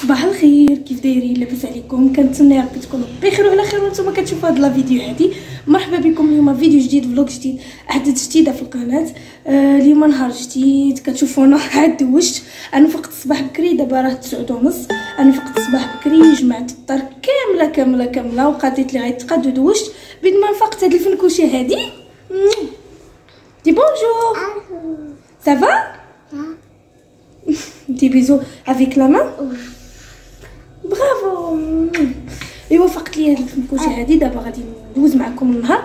صباح الخير، كيف دايرين؟ لاباس عليكم؟ كنتمنى ربي تكونوا بخير وعلى خير وانتم كتشوفوا هاد لا فيديو هادي. مرحبا بكم اليوم فيديو جديد، فلوق جديد، احداث جديده في القناه. اليوم نهار جديد كتشوفونا عاد دوشت. انا فقت الصباح بكري، دابا راه 9:30. انا فقت الصباح بكري، جمعت الدار كامله وقضيت لي غيتقاد ودوشت. بيد ما فقت هاد الفنكوشه هادي. دي بونجور، سافا دي بيزو افيك لا مان. برافو. ايوا فقت لي هاد الفنكوشه هادي. دابا غادي ندوز معكم النهار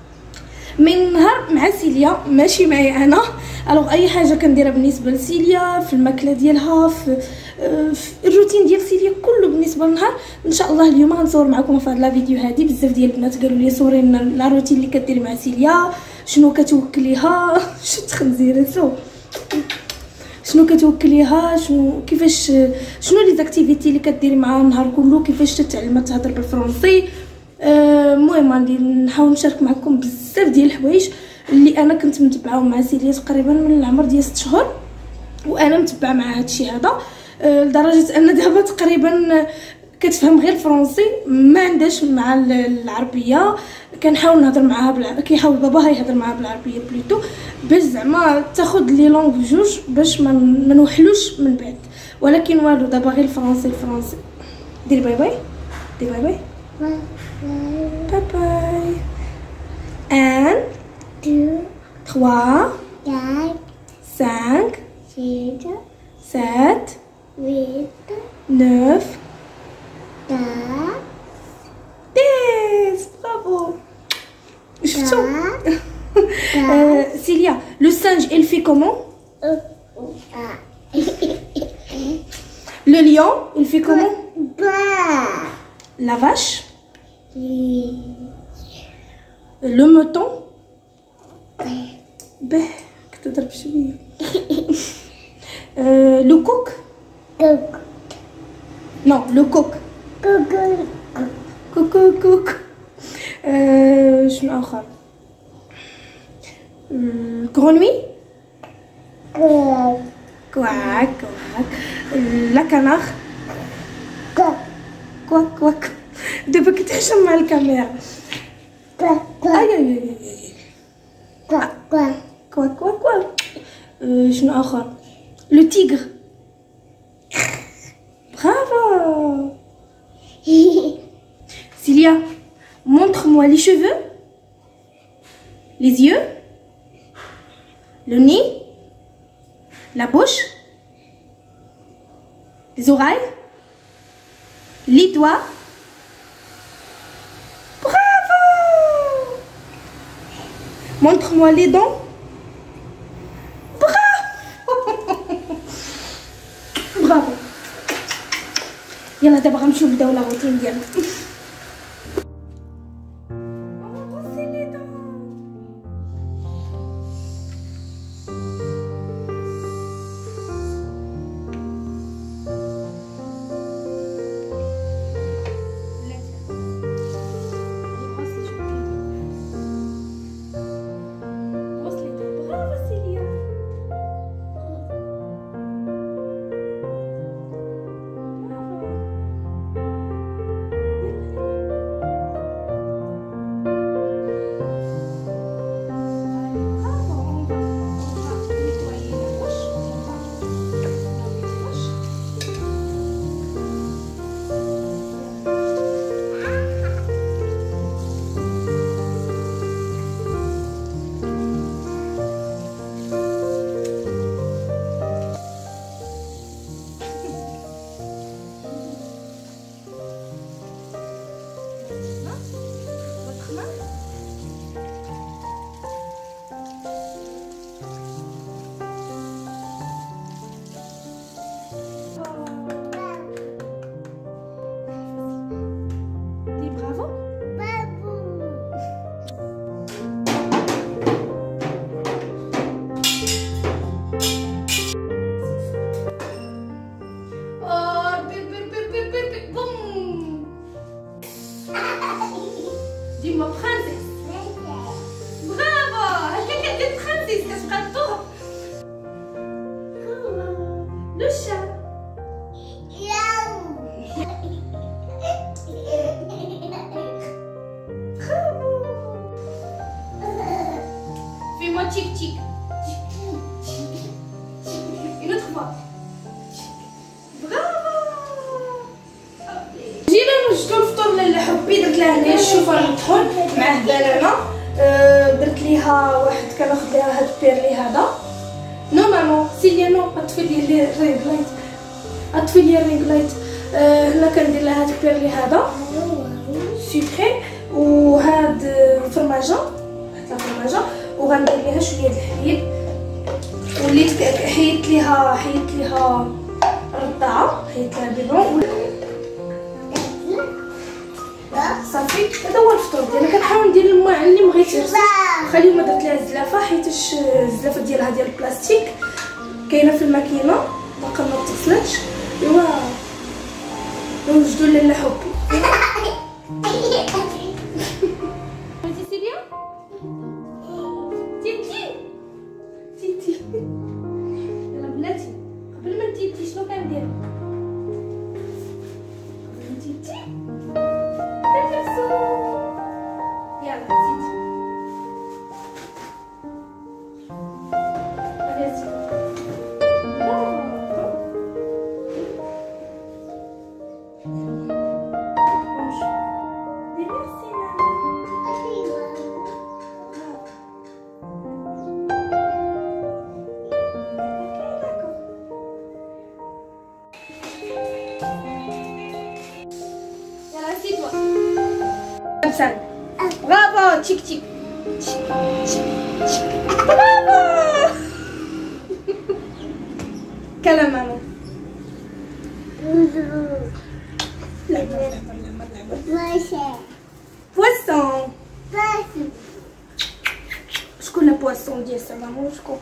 مع سيليا، ماشي معايا انا. الوغ اي حاجه كنديرها بالنسبه لسيليا في الماكله ديالها، في الروتين ديال سيليا كله بالنسبه للنهار. ان شاء الله اليوم غنصور معكم في هاد لا فيديو هادي. بزاف ديال البنات قالوا لي صوري لنا لا روتين اللي كديري مع سيليا، شنو كتوكليها شت خنزيره شنو كتوكليها، كيفاش شنو لي زاكتيفيتي اللي كديري معاها النهار كله، كيفاش تتعلم تهضر بالفرنسي. المهم غادي نحاول نشارك معكم بزاف ديال الحوايج اللي انا كنت متبعاهم مع سيليا تقريبا من العمر ديال 6 شهور، وانا متبعه مع هادشي هذا. لدرجه ان دابا تقريبا كتفهم غير الفرنسي، ما عندهاش مع العربيه. كنحاول نهضر معاها كيحاول باباها يهضر معاها بالعربيه بلوتو، باش زعما تاخذ لي لونغ بجوج، باش ما نوحلوش من بعد. ولكن والو، دابا غير الفرنسي. ديري باي باي، ديري باي باي، باي باي. 1 2 3 4 5 6 7 8 9 10. برافو. شفتو؟ سيليا، لو singe il fait comment? Le lion il fait comment? La vache? Le mouton? كتضرب شويه. Le coq? Non, le coq. كوك. شنو اخر؟ كرونوي؟ كواك. لا كنار؟ كواك. دابا كتحشم مع الكاميرا. اي كواك. شنو اخر؟ لو تيغر. برافو. Cilia, montre-moi les cheveux, les yeux, le nez, la bouche, les oreilles, les doigts. Bravo! Montre-moi les dents. Bravo. يلا دابا غنمشيو نبداو لا روتين ديالنا. Dis-moi princesse. Bravo. T'es princesse, qu'est-ce que tu as? Le chat. الاخبار؟ برافو. جينا نوجدو الفطور لاله حبي. درت لها هنايا الشوفان مطحون معاه بنانه. درت ليها واحد كناخذ ليها هاد البيرلي هذا. نو مامون سيليا نو اطفي لي الرينغ لايت. اطفي لي الرينغ لايت. هنا كندير لها هاد البيرلي هذا سكري، وهاد فرماجه حيت لها فرماجه، وغندير ليها شويه د الحليب. وليت حيدت ليها الرضاعه، حيدت لها البيبون صافي. هذا هو الفطور ديالنا. كنحاول ندير الماء اللي بغيت خليو. ما درت لها الزلافه حيتاش الزلافه ديالها ديال البلاستيك كاينه في الماكينه باقا ما تغسلتش. ايوا نوجدو لاله حبي. انتي سيليا تيتي تيتي. يلا بلاتي قبل ما تيتي شنو كندير؟ قبل ما تيتي كنلبسو. يلا زيدي هذا زيد. برافو تشيك تشيك تشيك تشيك. برافو. كلام ماما. بواسون. شكون لا بواسون ديال سا مامون؟ شكون؟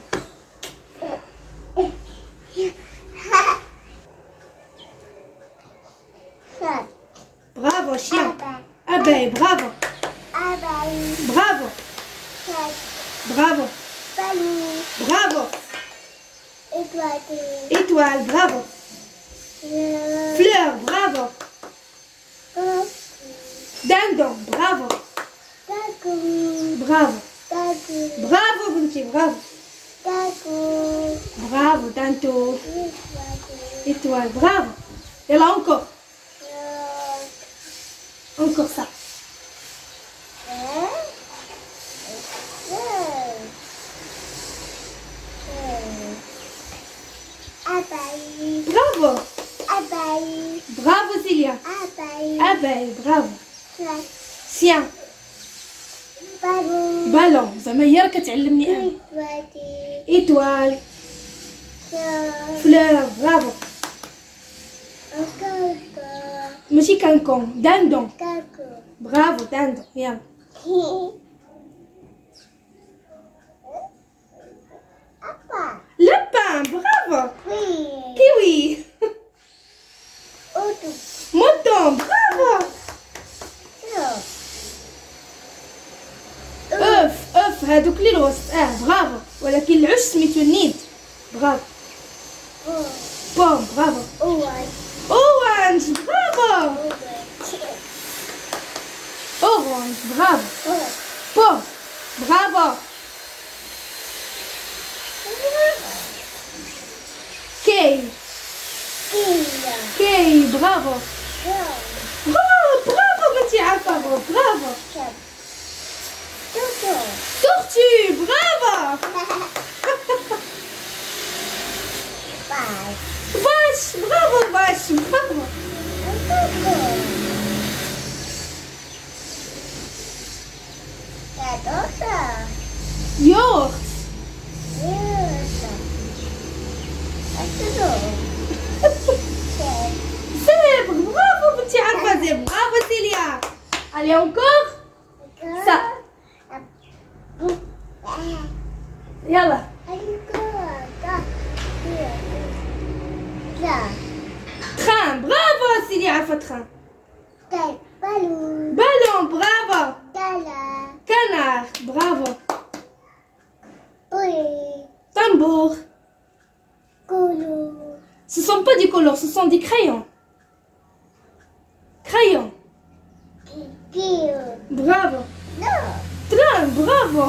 برافو شيان. أباي برافو. برافو برافو برافو. étoile برافو. fleur برافو. dindon برافو. برافو برافو بنتي برافو. برافو دانتو. étoile برافو. يلا encore ça. Bravo. Bravo Célia. Abeille. Bravo. Sien. Ballon. زعما هي راه كتعلمني انا. étoile. fleur. Bravo. ماشي كانكون. dindon. برافو dindon. يلا. lapin. Bravo. kiwi. mouton. Bravo. œuf هادوك اللي الوسط. برافو. ولكن العش سميتو النيد. برافو. بوم. برافو. orange. برافو. orange. برافو. بوم. برافو. كي. برافو. برافو بنتي عارفة. برافو. tortue. برافو. vache. برافو vache. برافو. يورت. زبر. برافو بنتي عارفة زبر. برافو سيليا. allez encore ça. يلا. train. برافو سيليا عارفة train. ballon. برافو. canard. برافو. tambour. Ce sont pas des couleurs, ce sont des crayons. Crayon. Bravo. Train. Bravo.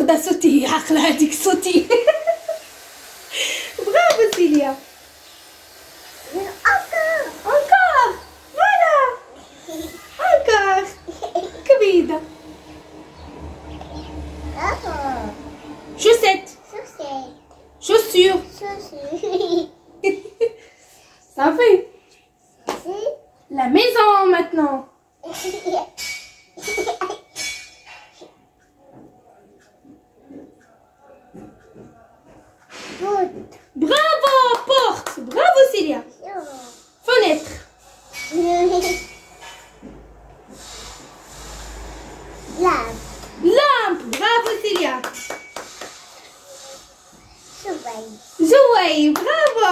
خدا صوتي عقله هذيك صوتي. برافو سيليا. encore voilà encore كبيده. chaussette chaussure ça fait la maison maintenant. Bravo porte. Bravo Célia. Fenêtre. Lampe. Bravo Célia. Jouet. Bravo.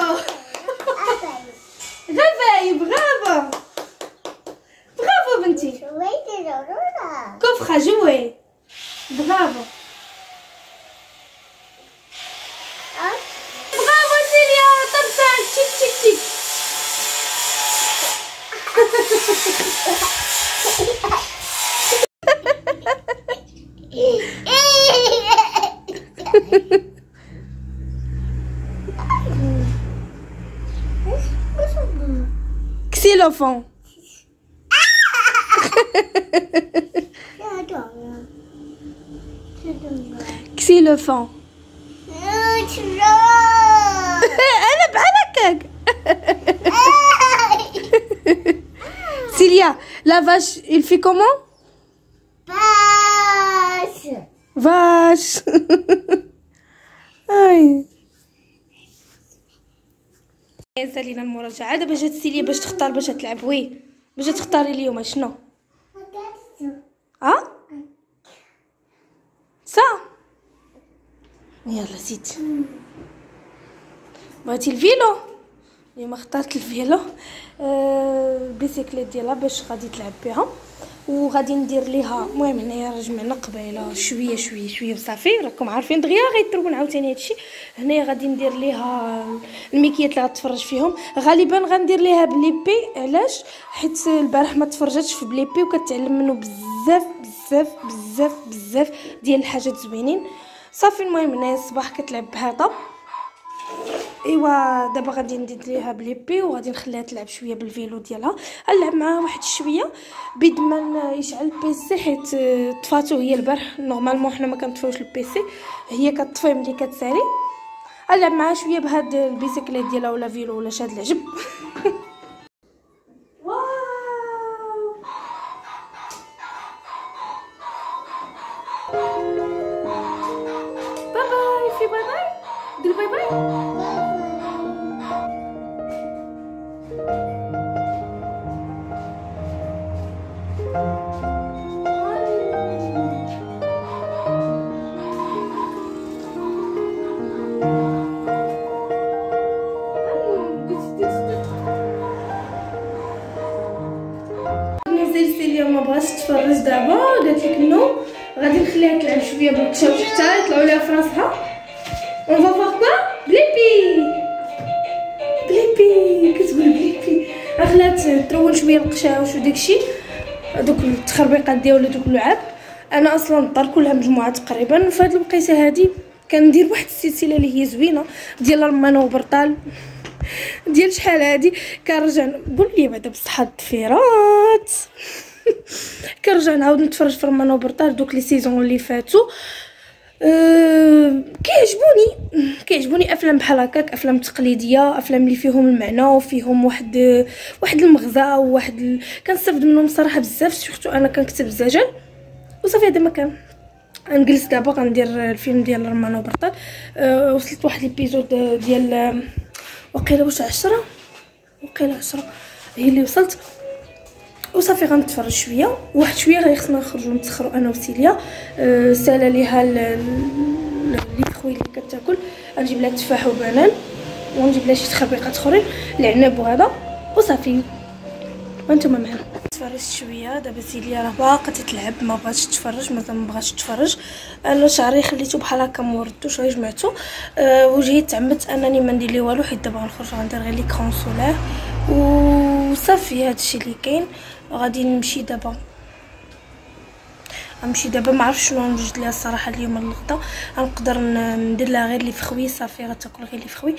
Réveil. Bravo. Bravo بنتي. coffre à jouer. Bravo. Bravo Célia. Top 5. Tic tic tic. Xylophone. Xylophone. أنا بحالك. Célia, la vache, il fait comment? Vache. Aïe. سالينا المراجعة. دابا جات سيليا باش تختار باش تلعب. وي باش تختاري اليوم شنو؟ صا يلا زيد. بغيتي الفيلو؟ اليوم اخترت الفيلو. البيسيكليت ديالها باش غادي تلعب بها، وغادي ندير ليها. المهم هنايا جمعنا قبيله شويه شويه شويه وصافي. راكم عارفين دغيا غيضربوا عاوتاني هادشي. هنايا غادي ندير ليها الميكيات اللي غتفرج فيهم. غالبا غندير ليها بليبي. علاش؟ حيت البارح ما تفرجتش في بليبي وكتعلم منه بزاف بزاف بزاف بزاف ديال الحاجات زوينين صافي. المهم هنايا الصباح كتلعب بهذا. ايوا دابا غادي ندير ليها بليبي وغادي نخليها تلعب شويه بالفيلو ديالها. نلعب معاها واحد شويه بيد ما يشعل البيسي، حيت طفاتو هي البارح. نورمالمون حنا ما كنطفيوش البيسي، هي كتطفي ملي كتسالي. نلعب معاها شويه بهاد البيسيكليت ديالها ولا فيلو ولا شاد العجب. باي باي. في باي باي. دير باي باي. ما بغاش تفرج دابا، قالت لك نو. غادي نخليها تلعب شويه بالقشاوش حتى يطلعوا ليها في راسها. اون فا فوار كوا بليبي. بليبي كتقول بليبي. خلات ترون شويه القشاوش وداكشي، دوك التخربيقات ديالو دوك اللعاب. انا اصلا الدار كلها مجموعه تقريبا. فهاد الوقيته هادي كندير واحد السلسله اللي هي زوينه ديال الرمان وبرطال ديال شحال هادي. كنرجع قول لي بعدا بصحه الضفيرات. كنرجع نعاود نتفرج في رمان وبرطال دوك لي سيزون اللي فاتوا. كيعجبوني افلام بحال هكاك، افلام تقليديه، افلام اللي فيهم المعنى وفيهم واحد المغزى كنستافد منهم صراحه بزاف. سورتو انا كنكتب الزجل وصافي. هذا ما كان نجلس دابا غندير الفيلم ديال رمان وبرطال. وصلت واحد ليبيزود ديال وقيله واش 10 هي اللي وصلت وصافي. غنتفرج شويه واحد شويه. خصنا نخرجوا نتسخروا انا وسيليا. سالا ليها لي خوي اللي كتاكل. غنجيب لها تفاح وبنان ونجيب لها شي تخربيقات اخرين العنب وهذا وصافي. وانتم معنا. تفرجت شويه دابا. سيليا راه باقا تتلعب، ما بغاتش تفرج، مازال ما بغاتش تفرج. انا شعري خليته بحال هكا موردوش غير جمعته. وجهي تعمدت انني ما ندير ليه والو، حيت دابا غنخرج غندير غير لي كرون سولير وصافي. هادشي اللي كاين. غادي نمشي دابا غنمشي دابا ما عرفتش شنو نوجد ليها الصراحه اليوم الغدا. غنقدر ندير لها غير لي فخوي صافي، غتاكل غير لي فخوي.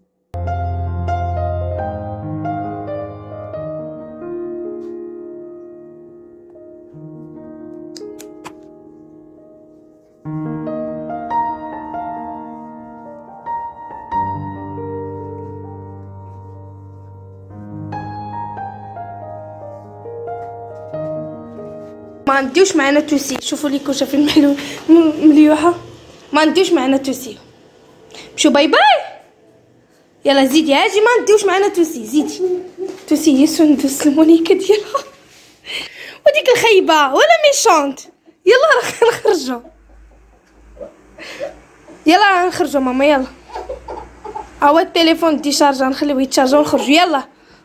ما نديوش معنا توسي. شوفوا لي كوشه في مليوحه. ما نديوش معنا توسي. مشو باي باي. يلا زيدي اجي. ما نديوش معنا توسي. زيدي توسي هي سندس المونيكا ديالها وديك الخيبه ولا ميشونت. يلا راه نخرجوا. يلا نخرجوا ماما. يلا هو التليفون دي شارجا نخليوه يتشارجا ونخرجوا. يلا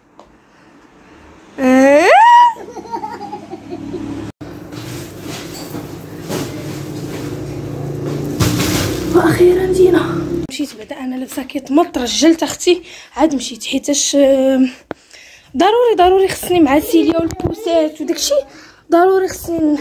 واخيرا جينا. مشيت بعدا انا لابسه كيتمط. رجلت اختي عاد مشيت حيتاش ضروري خصني مع سيليا والبوسات وداكشي. ضروري خصني.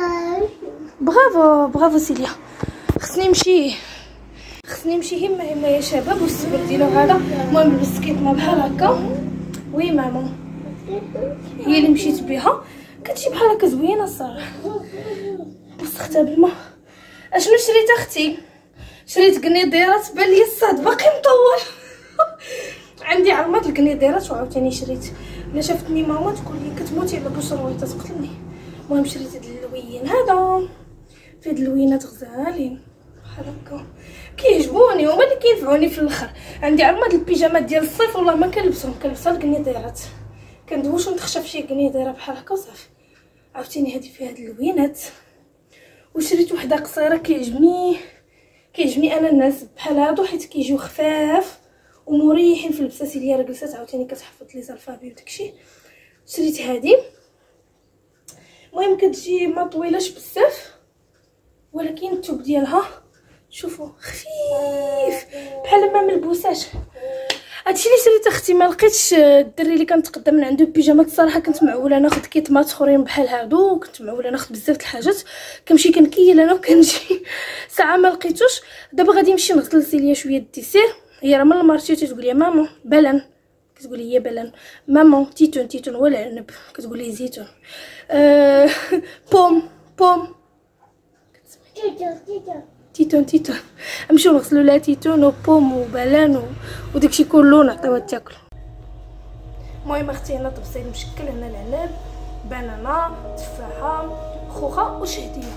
برافو سيليا. خصني نمشي هما يا شباب. والصبر ديالو هذا. المهم لبست كيتما بحال هكا. وي ماما هي اللي مشيت بها. كتجي بحال هكا زوينه الصراحه. وسختها بالما. اشنو شريت اختي؟ شريت قنيضيرات. بان لي الصاد باقي مطول. عندي عرمات القنيضيرات وعاوتاني شريت. الا شافتني ماما تقول لي كتموتي على بشرويطه تقتلني. المهم شريت هاد اللوين هذا. في هاد اللوينات غزالين بحال هكا كيعجبوني هما اللي كينفعوني في الاخر. عندي عرمات البيجامات ديال الصيف والله ما كنلبسهم. كنلبسها القنيضيرات. كندوش ونتخشى فشي قنيضيره بحال هكا وصافي. عاوتاني هادي فيها هاد اللوينات. وشريت وحده قصيره كيعجبني انا الناس بحال هادو حيت كيجيو خفاف ومريحين في اللبسه. سيليا راه جلسات عاوتاني كتحفظ لي زالفابي وداكشي. شريت هادي. المهم كتجي ما طويلاش بزاف ولكن الثوب ديالها شوفوا خفيف بحال ما ملبوساش. هادشي اللي شريت اختي. ما لقيتش الدري اللي كنتقدم من عنده بيجامات الصراحه. كنت معوله ناخذ كيتمات اخرين بحال هادو. كنت معوله ناخذ بزاف د الحاجات. كنمشي كنكيل انا وكنجي. ساعه ما لقيتوش. دابا غادي نمشي نغسل سيليا شويه الديسير. هي راه من المارشي تقول لي ماما بلان. كتقول لي بلان. ماما تيتون ولا عنب. كتقول لي زيتون. بوم تيتون. نمشيو نغسلوا لها تيتون وبوم وبلان وداكشي كله نعطيوها تاكل. المهم اختي هنا طبسيل مشكل. هنا العنب بنانه تفاحه خوخه وشهديه.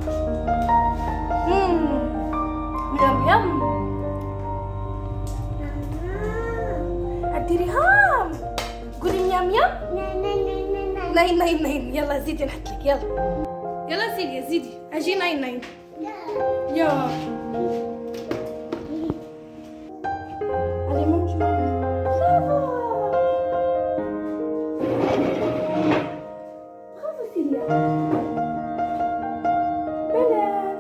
يم ديري هام. قولي يام ناين. يلا زيدي نحط لك. يلا سيليا زيدي. اجي ناين. يا علي مامتي برافو سيليا. بلان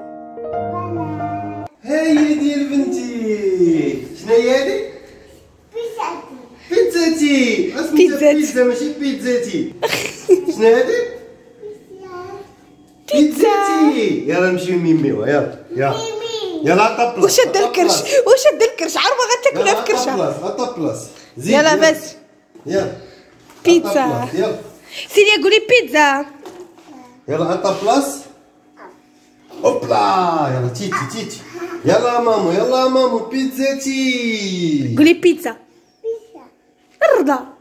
هاي ديال بنتي. شناهي هادي؟ بيتزاتي. اسميتها بيتزا ماشي بيتزاتي. شنو هادي؟ بيتزاتي. يلا نمشيو نميميوها. يلا عطا بلاص. وشد الكرش عارفه غتاكلها في كرشها. عطا بلاص. يلا بس. يلا بيتزا. سيليا قولي بيتزا. يلا عطا بلاص. اوبلا. يلا تيتي. يلا مامو بيتزاتي. قولي بيتزا. الرضا.